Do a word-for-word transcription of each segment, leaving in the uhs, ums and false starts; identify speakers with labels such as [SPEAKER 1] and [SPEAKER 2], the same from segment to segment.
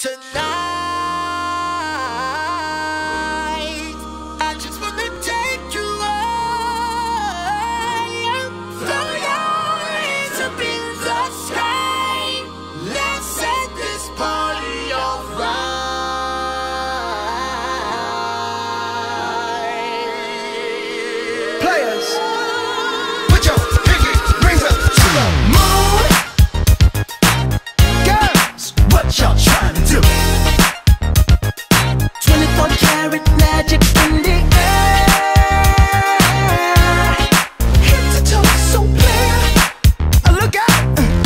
[SPEAKER 1] Tonight, I just wanna take you high. Throw your hands up in the sky. Let's set this party on fire.
[SPEAKER 2] Players, put your pinky rings up to the moon. Girls, what y'all trying to do?
[SPEAKER 1] twenty-four karat magic in the air. Head to toe so clear.
[SPEAKER 2] Oh, look out!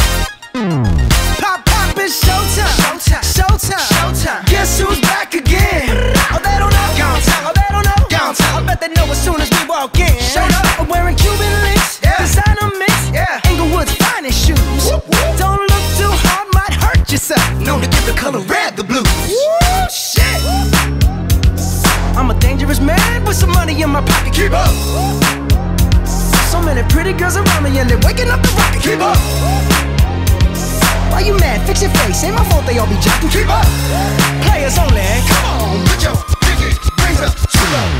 [SPEAKER 2] Pop, pop, it's showtime. Showtime. Showtime. Showtime. Guess who's back again? Oh, they don't know. Gone time. Oh, they don't know. Gone time. I bet they know as soon as we walk in. Showed up. I'm wearing Cuban links. Yeah. Designer mix. Yeah. Inglewood's finest shoes. Whoop, whoop. Don't look too hard, might hurt yourself. Known to give the color red the blues. Woo, shit. I'm a dangerous man with some money in my pocket. Keep up. So many pretty girls around me and they're waking up the rocket. Keep up. Why you mad? Fix your face. Ain't my fault they all be jocking. Keep up. Players only. Come on, put your pinky rings up to the